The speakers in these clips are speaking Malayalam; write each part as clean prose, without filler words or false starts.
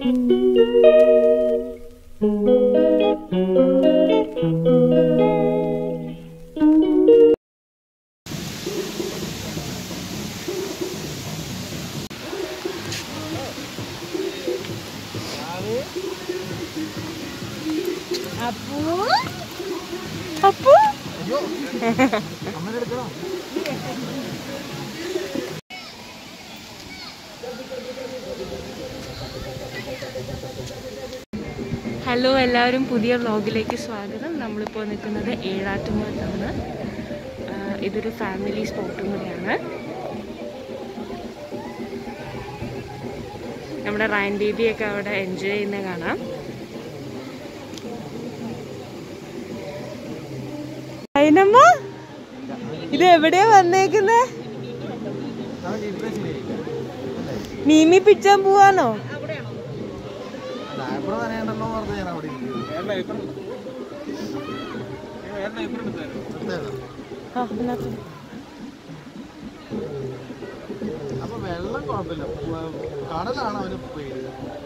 ഹലോ എല്ലാവരും പുതിയ വ്ലോഗിലേക്ക് സ്വാഗതം. നമ്മളിപ്പോൾ നിൽക്കുന്നത് ഏഴാറ്റുമുഖത്താണ്. ഇതൊരു ഫാമിലി സ്പോട്ടും കൂടിയാണ്. നമ്മുടെ റയൻ ബേബിയൊക്കെ അവിടെ എൻജോയ് ചെയ്യുന്നത് കാണാം. അയിനമ്മ ഇത് എവിടെയാ വന്നേക്കുന്നേ? മീമി പിച്ചാൻ പോവാനോ? അപ്പൊ വെള്ളം കുഴപ്പമില്ല, കടലാണ് അവന് പേര്.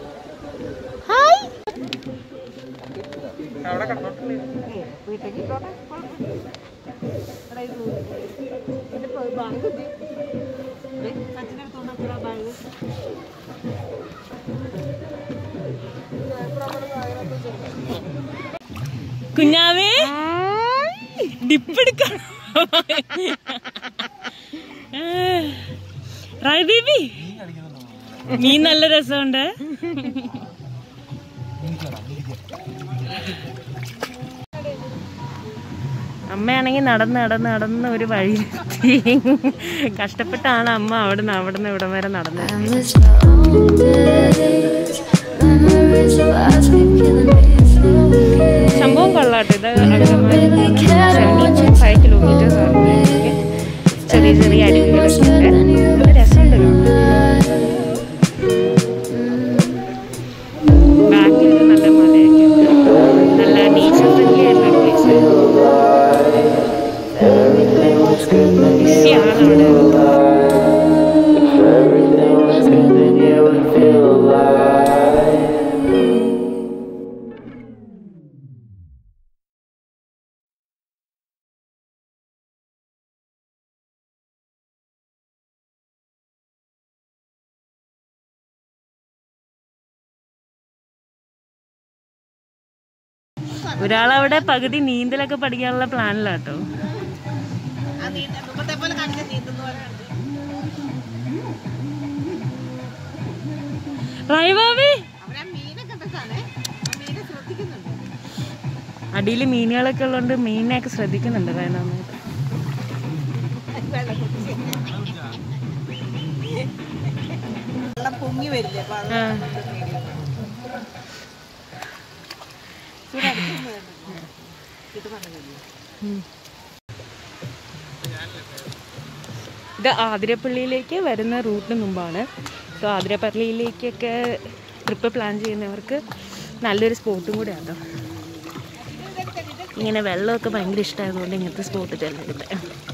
കുഞ്ഞാവേ ഡിപ്പെടുക്കണം. റായ് ബേബി മീൻ നല്ല രസമുണ്ട്. അമ്മയാണെങ്കിൽ നടന്ന് ഒരു വഴി കഷ്ടപ്പെട്ടാണ് അമ്മ അവിടുന്ന് ഇവിടം വരെ നടന്നത്. സംഭവം കൊള്ളാട്ടോ. ഇത് angamaly 75 കിലോമീറ്റേഴ്സ് ആണ്. ചെറിയ ചെറിയ അരുവികളൊക്കെ ഉണ്ട്. രസമുണ്ട്. ബാക്കിൽ നല്ല മലയൊക്കെ നല്ല നേച്ചർ ഫ്രണ്ട്ലി ആയിട്ടുള്ള പ്ലേസ്. ബിസിയാണ് അവിടെ. ഒരാളവിടെ പകുതി നീന്തലൊക്കെ പഠിക്കാനുള്ള പ്ലാനിലാട്ടോ. അടിയിൽ മീനുകളൊക്കെ ഉള്ളതുകൊണ്ട് മീനിനെയൊക്കെ ശ്രദ്ധിക്കുന്നുണ്ട് വേണമെന്ന്. പൊങ്ങി വരില്ലേ? ഇത് ആതിരപ്പള്ളിയിലേക്ക് വരുന്ന റൂട്ടിന് മുമ്പാണ്. സോ ആതിരപ്പള്ളിയിലേക്കൊക്കെ ട്രിപ്പ് പ്ലാൻ ചെയ്യുന്നവർക്ക് നല്ലൊരു സ്പോട്ടും കൂടെ ആണ്. ഇങ്ങനെ വെള്ളമൊക്കെ ഭയങ്കര ഇഷ്ടമായതുകൊണ്ട് ഇങ്ങനത്തെ സ്പോട്ട് ചെല്ലുന്നത്.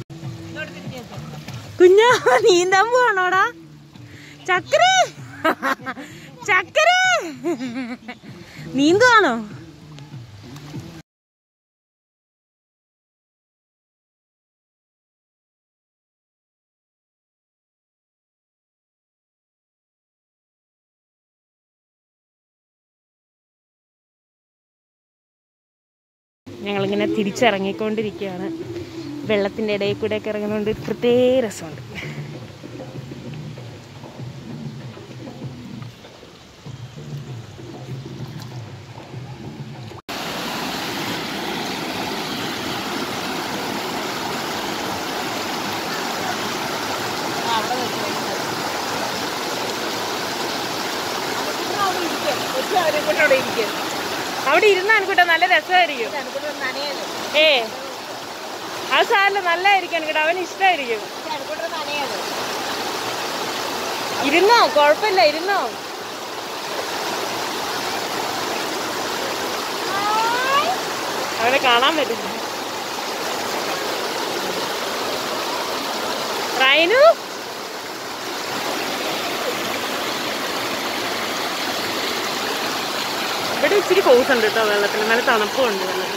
കുഞ്ഞാ നീന്താൻ പോവാണോടാ? ചക്കര നീന്തുവാണോ? ഞങ്ങളിങ്ങനെ തിരിച്ചിറങ്ങിക്കൊണ്ടിരിക്കുകയാണ്. വെള്ളത്തിൻ്റെ ഇടയിൽ കൂടെയൊക്കെ ഇറങ്ങുന്നതുകൊണ്ട് പ്രത്യേക രസമുണ്ട്. അവിടെ ഇരുന്നാൻ കൂട്ടാ നല്ല രസമായിരിക്കും. ആ സാറിന് നല്ലതായിരിക്കും കേട്ടോ, അവന് ഇഷ്ടമായിരിക്കും. ഇരുന്നോ, കുഴപ്പമില്ല, ഇരുന്നോ. അവനെ കാണാൻ പറ്റില്ല. റൈനു ഇവിടെ ഇച്ചിരി ഫോഴ്സ് ഉണ്ട് കേട്ടോ വെള്ളത്തിൽ, നല്ല തണുപ്പുണ്ട് വെള്ളത്തിൽ.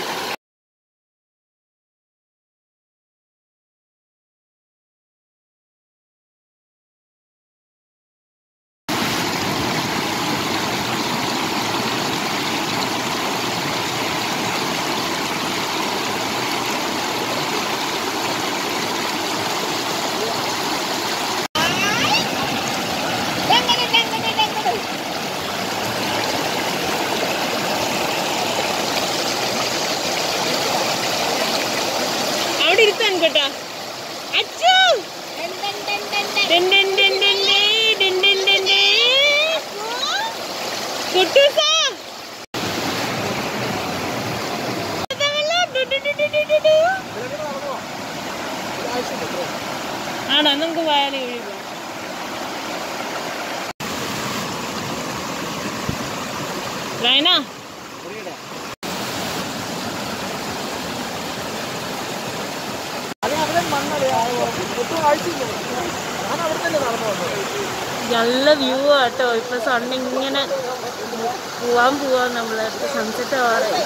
അവിടെ ഇരുത്താൻ കേട്ടാ അച്ചു ആണോ? നമുക്ക് പോയാലേ വിളിക്കാം. റൈന നല്ല വ്യൂ ആട്ടോ. ഇപ്പൊ സൺ ഇങ്ങനെ പോവാ നമ്മള് സൺസെറ്റ് ആവാറായി.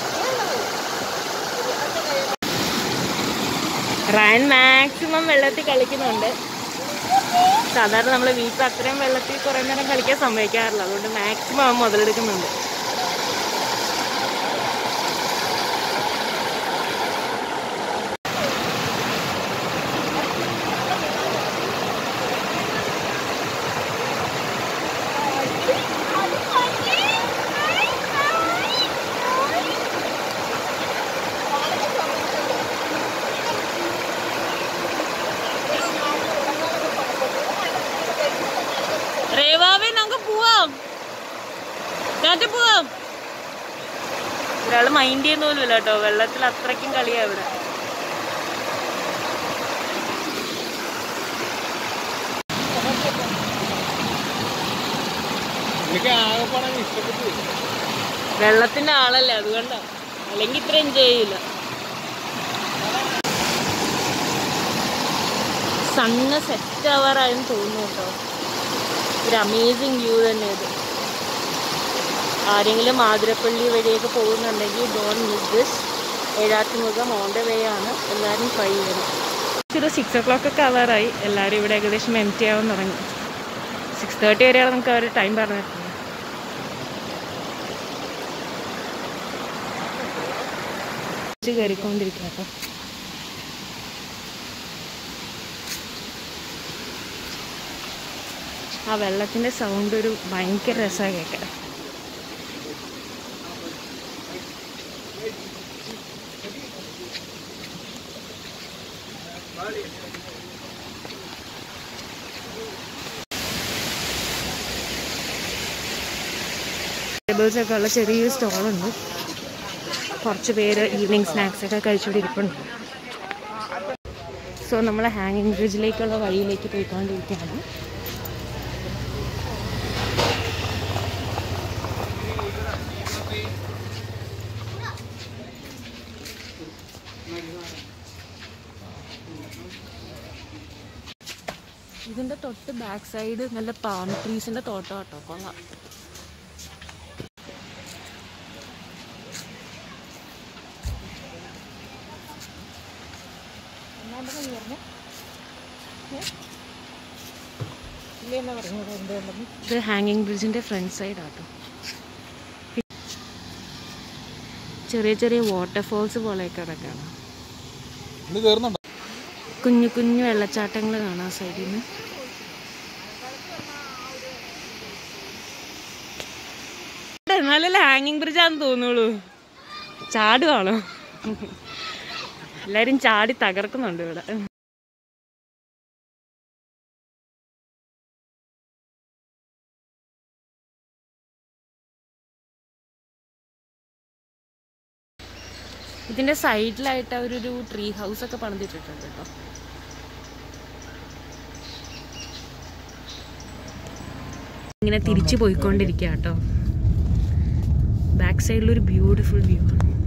റയൻ മാക്സിമം വെള്ളത്തിൽ കളിക്കുന്നുണ്ട്. സാധാരണ നമ്മള് വീട്ടിൽ അത്രയും വെള്ളത്തിൽ കുറെ നേരം കളിക്കാൻ സമ്മതിക്കാറില്ല, അതുകൊണ്ട് മാക്സിമം അവൻ മുതലെടുക്കുന്നുണ്ട്. പോവാം. ഒരാള് മൈൻഡ് ചെയ്യുന്ന പോലും ഇല്ല കേട്ടോ, വെള്ളത്തിൽ അത്രയ്ക്കും കളിയാ ഇവിടെ. വെള്ളത്തിന്റെ ആളല്ലേ, അതുകൊണ്ടാ. അല്ലെങ്കിൽ ഇത്ര എൻജോയ് ചെയ്യില്ല. സണ്ണ് സെറ്റ് ആവാറായെന്ന് തോന്നുന്നു കേട്ടോ. ഒരു അമേസിങ് വ്യൂ തന്നെ ഇത്. ആരെങ്കിലും ആതിരപ്പള്ളി വഴിയൊക്കെ പോകുന്നുണ്ടെങ്കിൽ ഡോണ്ട് മിസ് ദിസ്. ഏഴാറ്റുമുഖം ഓൺ ദ വേ ആണ്, എല്ലാവരും ട്രൈ ചെയ്യണം. ഇത് 6 o'clock ഒക്കെ ആവാറായി. എല്ലാവരും ഇവിടെ ഏകദേശം എംപ്റ്റി ആവാൻ തുടങ്ങി. 6:30 വരെയാണ് നമുക്ക് അവർ ടൈം പറഞ്ഞിട്ടുണ്ട്. കയറിക്കൊണ്ടിരിക്കുക കേട്ടോ. ആ വെള്ളത്തിൻ്റെ സൗണ്ട് ഒരു ഭയങ്കര രസമാണ് കേൾക്കാൻ. ടേബിൾസൊക്കെ ഉള്ള ചെറിയൊരു സ്റ്റോളുണ്ട്. കുറച്ച് പേര് ഈവനിങ് സ്നാക്സൊക്കെ കഴിച്ചുകൊണ്ടിരിപ്പുണ്ട്. സോ നമ്മൾ ഹാങ്ങിങ് ബ്രിഡ്ജിലേക്കുള്ള വഴിയിലേക്ക് പോയിക്കൊണ്ടിരിക്കുകയാണ്. ഇതിൻ്റെ തൊട്ട് ബാക്ക് സൈഡ് നല്ല പാം ട്രീസിൻ്റെ തോട്ടം കേട്ടോ, കൊള്ളാം. ഇത് ഹാങ്ങിങ് ബ്രിഡ്ജിൻ്റെ ഫ്രണ്ട് സൈഡാട്ടോ. ചെറിയ ചെറിയ വാട്ടർഫോൾസ് പോലെയൊക്കെ അതൊക്കെയാണ്. കുഞ്ഞു കുഞ്ഞു വെള്ളച്ചാട്ടങ്ങൾ കാണാം സൈഡിൽ നിന്ന്. എന്നാലല്ലേ ഹാങ്ങിങ് ബ്രിഡ്ജാന്ന് തോന്നുള്ളൂ. ചാടുവാണോ? എല്ലാരും ചാടി തകർക്കുന്നുണ്ട് ഇവിടെ. ഇതിന്റെ സൈഡിലായിട്ട് അവരൊരു ട്രീ ഹൗസ് ഒക്കെ പണിതിട്ടിട്ടുണ്ട് കേട്ടോ. ഇങ്ങനെ തിരിച്ചു പോയിക്കൊണ്ടിരിക്കുക കേട്ടോ. ബാക്ക് സൈഡിലൊരു ബ്യൂട്ടിഫുൾ വ്യൂ ആണ്.